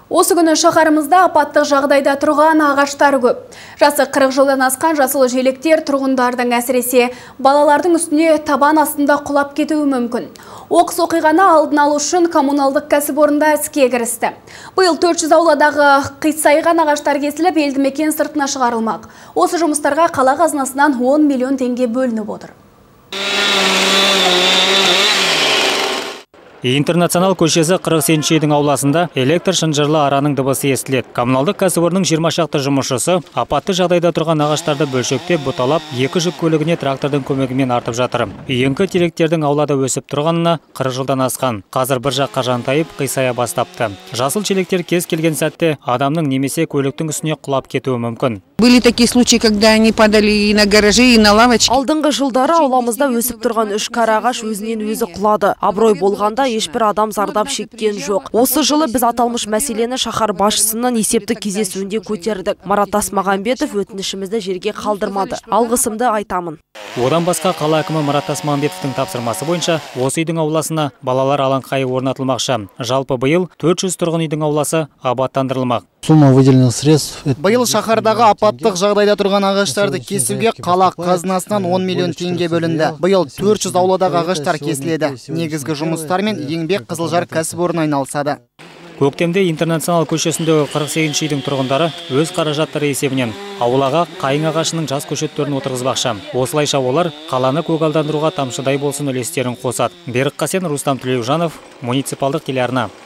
Осы күні шаһарымызда апаттық жағдайда тұрған ағаштар көп. Жасы 40 жылдан асқан жасыл желектер тұрғындардың әсіресе балалардың үстіне табан астында құлап кетуі мүмкін. Оқыс оқиғаны алдын алу үшін коммуналдық кәсіпорында іске кірісті. Биыл 400 ауладағы қисайған ағаштар кесіліп, елді мекен сыртына шығарылмақ. Осы жұмыстарға қала қазынасынан 10 миллион теңге бөлініп отыр. Интернационал көшесі 40 үйдің ауласында электр шынжырлы араның дыбысы естіледі. Коммуналдық кәсіпорынның 20 шақты жұмысшысы апатты жағдайда тұрған ағаштарды бөлшектеп, бұталап, екі жүк көлігіне трактордың көмегімен артып жатыр. Үйеңкі теректердің аулада өсіп тұрғанына 40 жылдан асқан. Қазір бір жаққа жантайып, қисая бастапты. Жасыл желектер кез келген сәтте адамның немесе көліктің үстіне құлап кетуі мүмкін. Были такие случаи, когда они падали и на гаражи, и на лавочки. Алдыңғы жылдары ауламызда өсіп тұрған 3 кәрі ағаш өзінен өзі құлады. Абырой болғанда ешбір адам зардап шеккен жоқ. Осы жылы біз аталмыш мәселені шаһар басшысының есептік кездесуінде көтердік. Марат Тасмағамбетов өтінішімізді жерге қалдырмады. Алғысымды айтамын. Одан басқа қала әкімі Марат Тасмағамбетовтің тапсырмасы бойынша осы үйдің ауласына балалар алаңқайы орнатылмақшы. Жалпы биыл 400 тұрғын үйдің ауласы абаттандырылмақ. Сумма выделенных средств. Биыл шаһардағы апаттық жағдайда тұрған ағаштарды кесуге қала қазынасынан 10 миллион теңге бөлінді. Биыл 400 ауладағы ағаштар кесіледі. Негізгі жұмыстармен еңбек Қызылжар кәсіпорны айналысады. Көктемде Интернационал көшесіндегі 48 үйдің тұрғындары өз қаражаттары есебінен аулаға қайың ағашының жас көшеттерін отырғызбақшы. Осылайша олар қаланы көгалдандыруға тамшыдай болсын үлестерін қосады. Берік Қасен, Рустам Төлеужанов, муниципалдық телеарна.